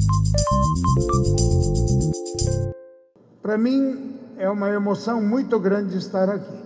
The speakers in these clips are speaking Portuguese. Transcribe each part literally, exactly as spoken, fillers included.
Para mim, é uma emoção muito grande estar aqui.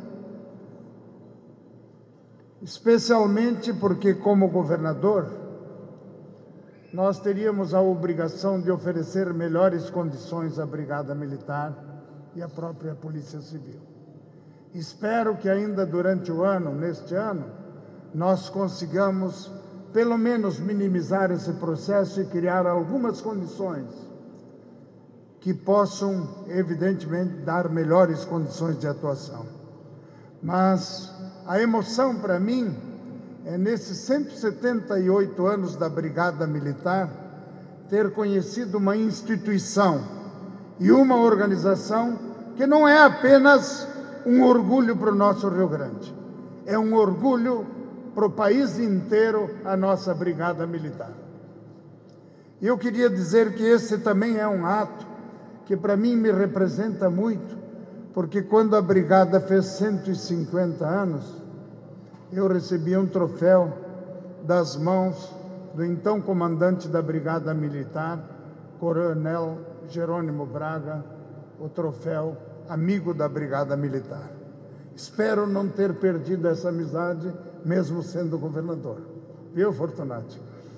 Especialmente porque, como governador, nós teríamos a obrigação de oferecer melhores condições à Brigada Militar e à própria Polícia Civil. Espero que ainda durante o ano, neste ano, nós consigamos, pelo menos, minimizar esse processo e criar algumas condições que possam, evidentemente, dar melhores condições de atuação. Mas a emoção para mim é, nesses cento e setenta e oito anos da Brigada Militar, ter conhecido uma instituição e uma organização que não é apenas um orgulho para o nosso Rio Grande, é um orgulho para o país inteiro, a nossa Brigada Militar. E eu queria dizer que esse também é um ato que para mim me representa muito, porque quando a Brigada fez cento e cinquenta anos, eu recebi um troféu das mãos do então comandante da Brigada Militar, Coronel Jerônimo Braga, o troféu Amigo da Brigada Militar. Espero não ter perdido essa amizade, mesmo sendo governador. Viu, Fortunato?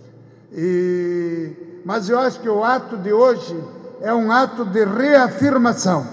E... Mas eu acho que o ato de hoje é um ato de reafirmação.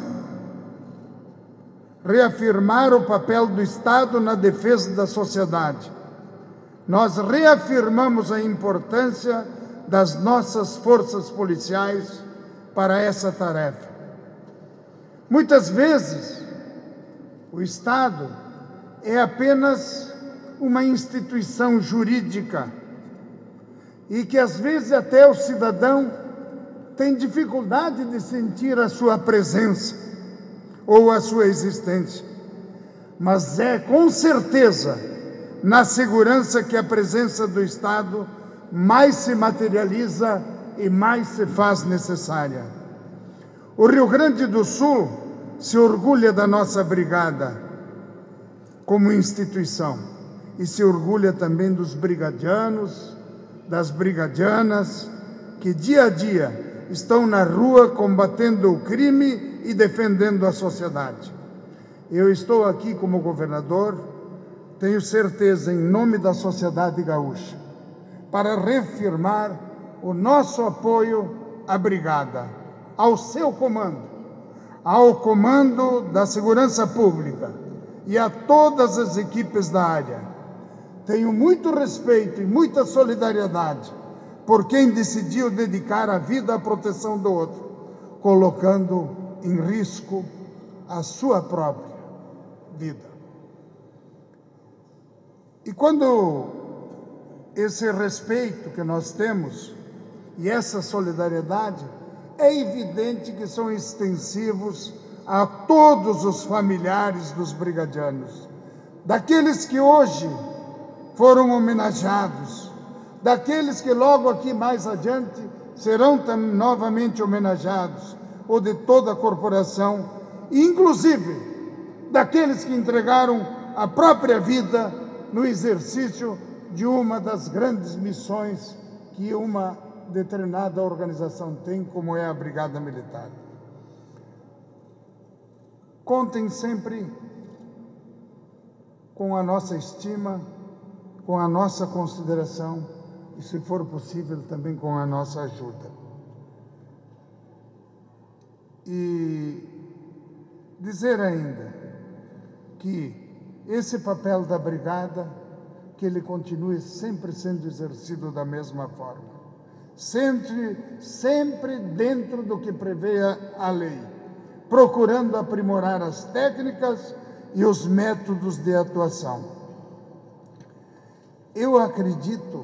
Reafirmar o papel do Estado na defesa da sociedade. Nós reafirmamos a importância das nossas forças policiais para essa tarefa. Muitas vezes, o Estado é apenas uma instituição jurídica e que, às vezes, até o cidadão tem dificuldade de sentir a sua presença ou a sua existência. Mas é, com certeza, na segurança que a presença do Estado mais se materializa e mais se faz necessária. O Rio Grande do Sul se orgulha da nossa brigada como instituição e se orgulha também dos brigadianos, das brigadianas, que dia a dia estão na rua combatendo o crime e defendendo a sociedade. Eu estou aqui como governador, tenho certeza, em nome da sociedade gaúcha, para reafirmar o nosso apoio à Brigada, ao seu comando, ao comando da segurança pública e a todas as equipes da área. Tenho muito respeito e muita solidariedade por quem decidiu dedicar a vida à proteção do outro, colocando em risco a sua própria vida. E quando esse respeito que nós temos e essa solidariedade, é evidente que são extensivos a todos os familiares dos brigadianos, daqueles que hoje foram homenageados, daqueles que logo aqui mais adiante serão novamente homenageados, ou de toda a corporação, inclusive daqueles que entregaram a própria vida no exercício de uma das grandes missões que uma determinada organização tem, como é a Brigada Militar. Contem sempre com a nossa estima, com a nossa consideração e, se for possível, também com a nossa ajuda. E dizer ainda que esse papel da Brigada, que ele continue sempre sendo exercido da mesma forma, sempre, sempre dentro do que prevê a lei, procurando aprimorar as técnicas e os métodos de atuação. Eu acredito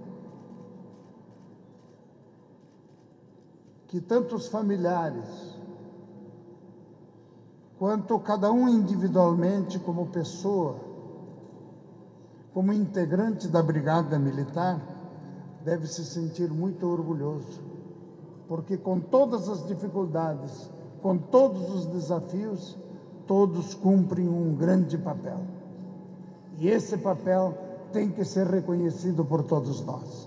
que tanto os familiares, quanto cada um individualmente como pessoa, como integrante da Brigada Militar, deve se sentir muito orgulhoso, porque com todas as dificuldades, com todos os desafios, todos cumprem um grande papel. E esse papel tem que ser reconhecido por todos nós.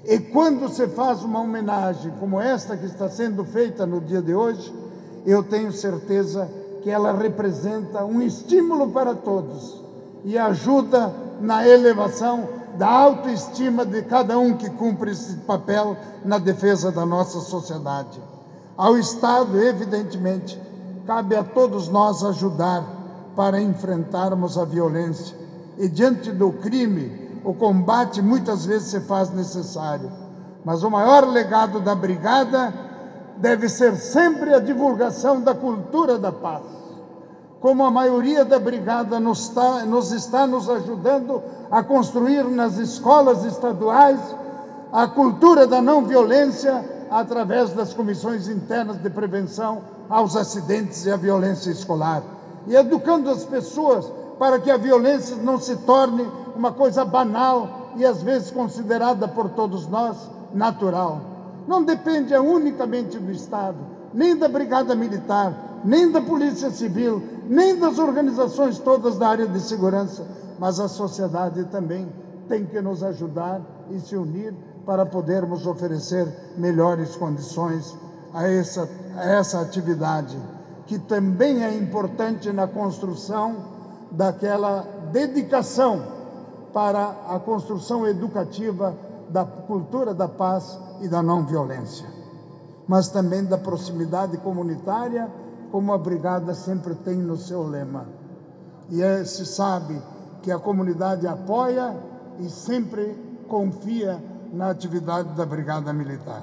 E quando se faz uma homenagem como esta que está sendo feita no dia de hoje, eu tenho certeza que ela representa um estímulo para todos e ajuda na elevação da autoestima de cada um que cumpre esse papel na defesa da nossa sociedade. Ao Estado, evidentemente, cabe a todos nós ajudar para enfrentarmos a violência. E diante do crime, o combate muitas vezes se faz necessário. Mas o maior legado da Brigada deve ser sempre a divulgação da cultura da paz. Como a maioria da Brigada nos está, nos está nos ajudando a construir nas escolas estaduais a cultura da não violência através das comissões internas de prevenção aos acidentes e à violência escolar. E educando as pessoas para que a violência não se torne uma coisa banal e às vezes considerada por todos nós natural. Não depende unicamente do Estado, nem da Brigada Militar, nem da Polícia Civil, nem das organizações todas da área de segurança, mas a sociedade também tem que nos ajudar e se unir para podermos oferecer melhores condições a essa, a essa atividade, que também é importante na construção daquela dedicação para a construção educativa da cultura da paz e da não violência, mas também da proximidade comunitária, como a Brigada sempre tem no seu lema. E é, se sabe que a comunidade apoia e sempre confia na atividade da Brigada Militar.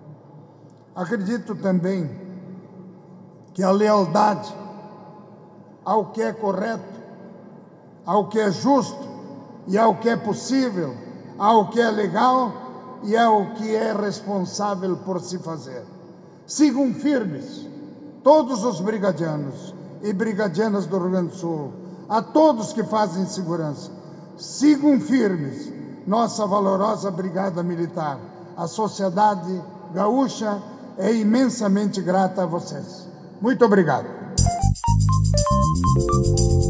Acredito também que a lealdade ao que é correto, ao que é justo e ao que é possível, ao que é legal e ao que é responsável por se fazer. Sigam firmes todos os brigadianos e brigadianas do Rio Grande do Sul, a todos que fazem segurança. Sigam firmes nossa valorosa Brigada Militar. A sociedade gaúcha é imensamente grata a vocês. Muito obrigado.